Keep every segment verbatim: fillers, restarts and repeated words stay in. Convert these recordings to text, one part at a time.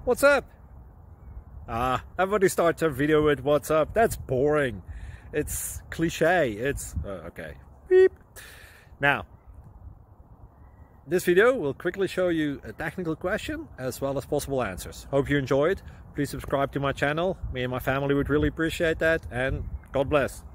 What's up? Ah, everybody starts a video with what's up. That's boring. It's cliche. It's uh, okay. Beep. Now, this video will quickly show you a technical question as well as possible answers. Hope you enjoyed. Please subscribe to my channel. Me and my family would really appreciate that, and God bless.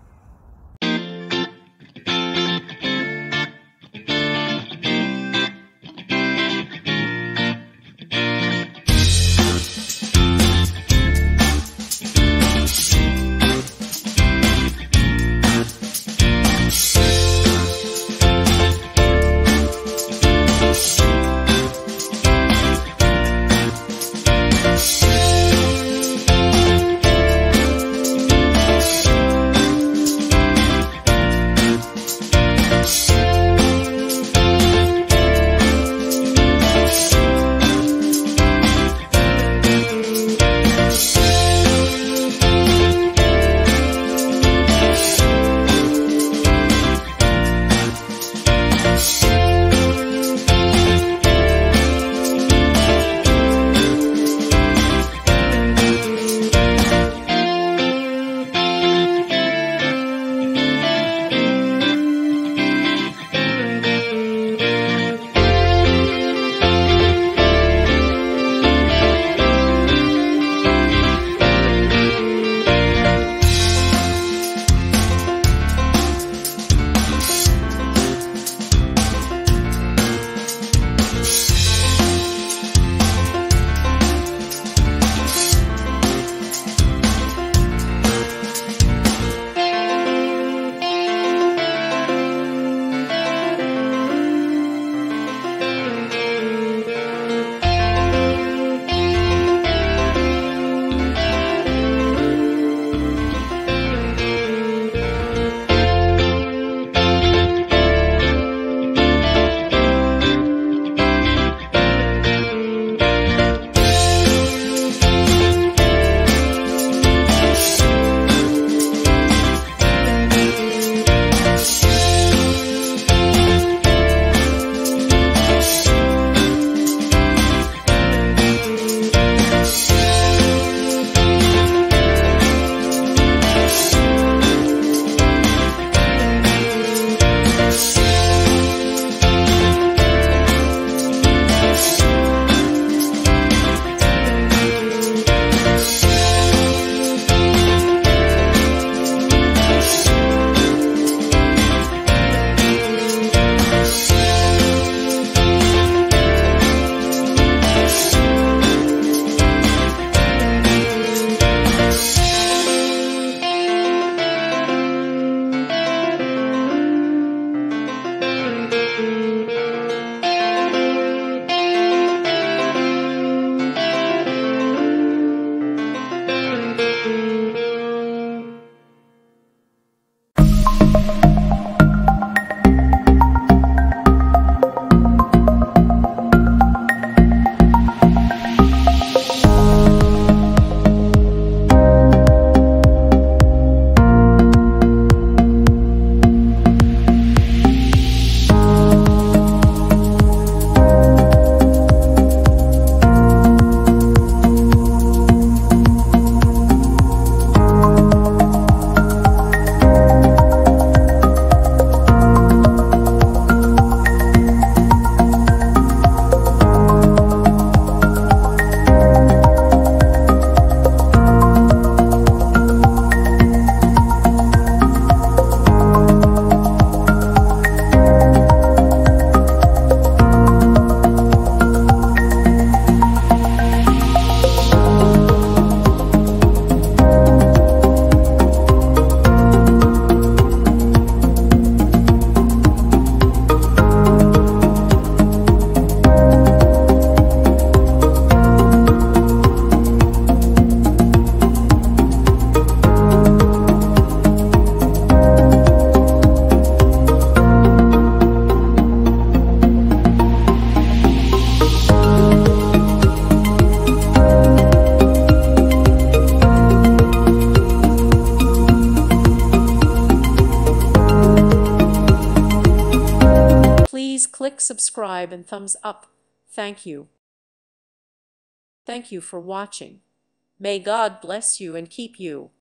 Please click subscribe and thumbs up. Thank you. Thank you for watching. May God bless you and keep you.